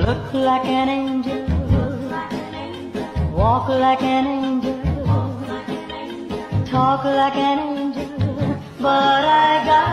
Look like an angel, walk like an angel, talk like an angel, but I got